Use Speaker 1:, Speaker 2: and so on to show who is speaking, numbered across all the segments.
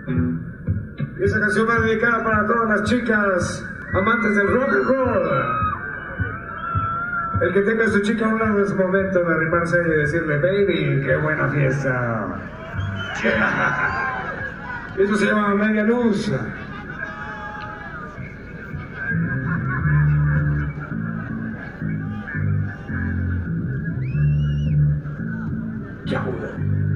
Speaker 1: Y esa canción va dedicada para todas las chicas amantes del rock and roll. El que tenga a su chica a un lado es momento de arrimarse y decirle, baby, qué buena fiesta. Eso se llama Media Luz. Yahuda.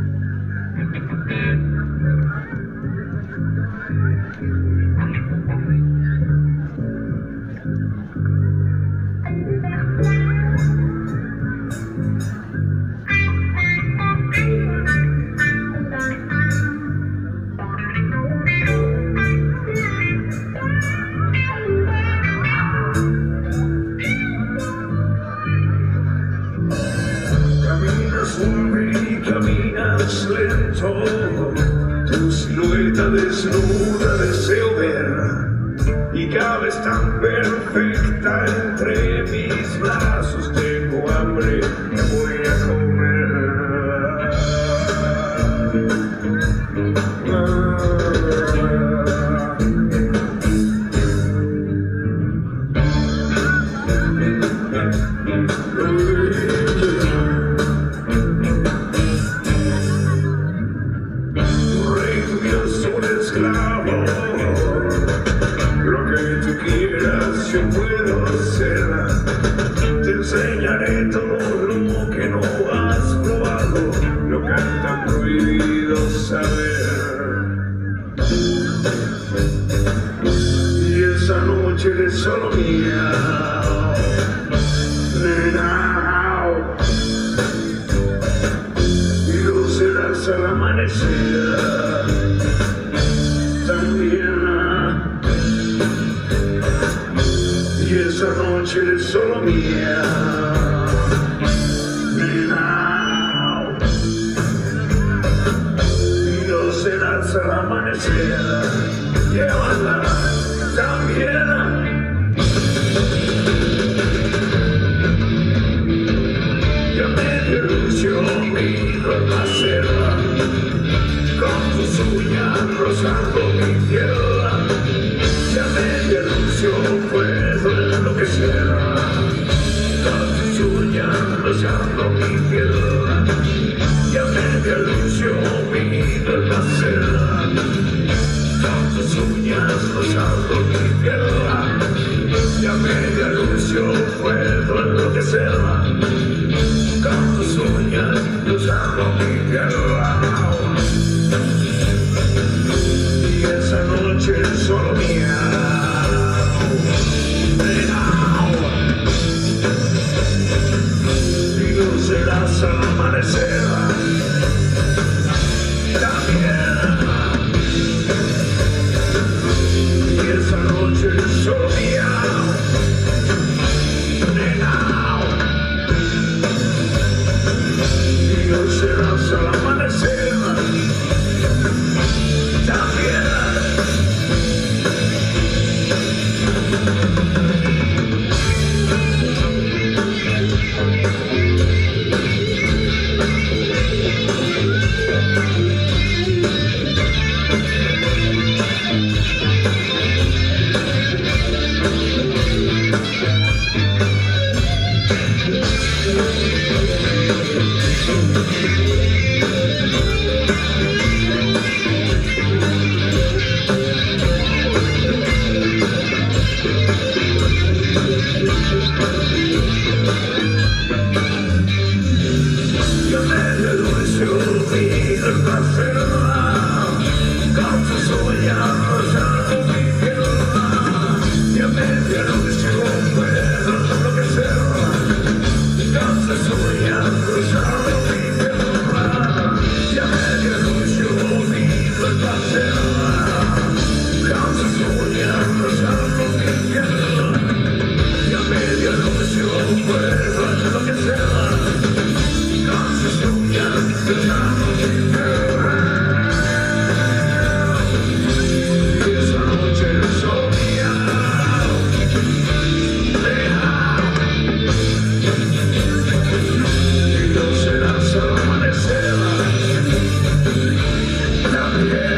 Speaker 2: Caminas lento, tu silueta desnuda deseo ver, y cabes tan perfecta entre mis brazos. Tengo hambre, me voy a comer. Lo que tú quieras yo puedo ser. Te enseñaré todo lo que no has probado, lo que está prohibido saber. Y esa noche eres solo mía, nena, y lo serás al amanecer. Y esa noche eres solo mía, nena, y lo serás al amanecer. Llévala también. Ya me dio ilusión mi placer, con tus uñas rozando mi piel. Ya me dio ilusión, puedo enloquecer, con tus uñas rozando mi piel. Ya me dio ilusión, mi placer, con tus uñas rozando mi piel. Ya me dio ilusión, puedo enloquecer, con tus uñas rozando mi piel. Y esa noche es solo mía, y lo serás al amanecer también. Y esa noche es solo mía, nena, y lo serás al amanecer también. Yeah.